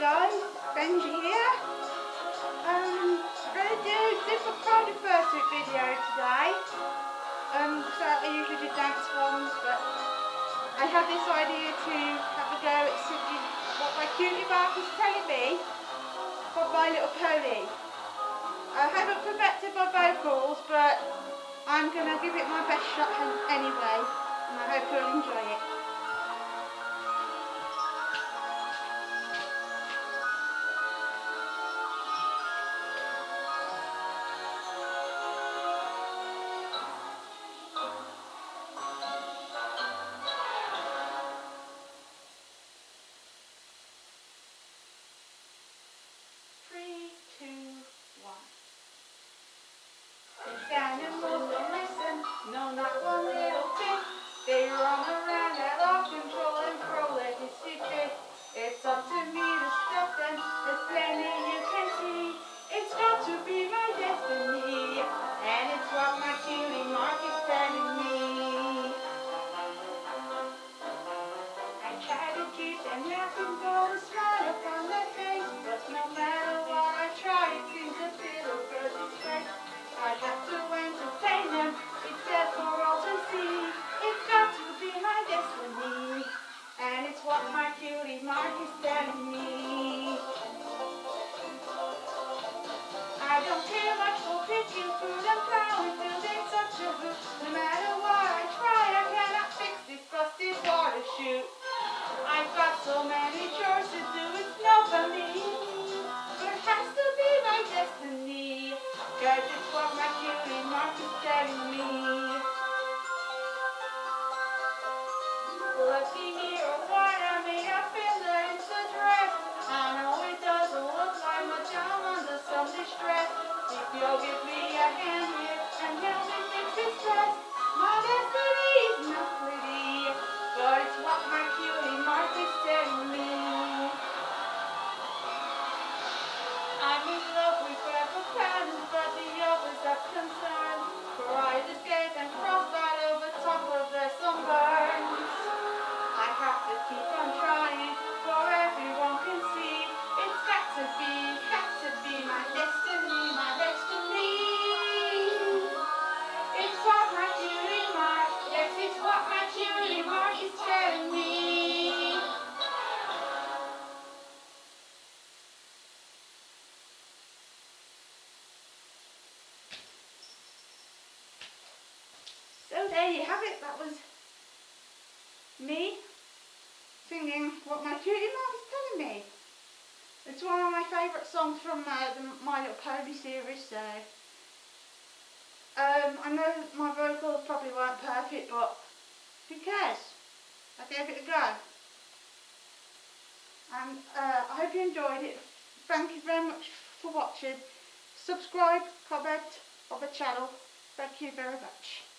guys, Benji here. I'm going to do a different kind of fursuit video today. So I usually do dance ones, but I had this idea to have a go at singing what my cutie mark is telling me from My Little Pony. I haven't perfected my vocals, but I'm going to give it my best shot anyway, and I hope you'll enjoy it. The animals don't listen, no, not one little bit. They run around at all control and throw like a secret. It's up to me to stop them, there's plenty you can see. It's got to be my destiny, and it's what my cutie mark is telling me. I try to keep them laughing, but a smile upon their face. But no matter what I try, it seems a bit of birdie's face. I have to entertain them, it's there for all to see. It's got to be my destiny, and it's what my cutie mark is telling me. I don't care much for picking food and plowing fields in such a hoot. No matter what I try, I cannot fix this busted water chute. I've got so many chores to do, it's no for me. But it has to be my destiny, 'cause it's what my cutie mark is telling me. Looking here at what I made, I feel that it's a dress. I know it doesn't look like much, I'm under some distress. If you'll give me a hand here and help me fix this dress, my destiny is not pretty, but it's what my cutie mark is telling me. I'm in love with purple patterns, but the others are concerned. Pride escape and frostbite over top of their sunburns. I have to keep on trying, for everyone can see. It's got to be my destiny, my destiny. It's what my cutie mark, yes, it's what my cutie mark is telling me. So there you have it, that was me singing what my cutie mark is telling me. It's one of my favourite songs from the My Little Pony series, so I know my vocals probably weren't perfect, but who cares? I gave it a go. And I hope you enjoyed it. Thank you very much for watching. Subscribe, comment on the channel. Thank you very much.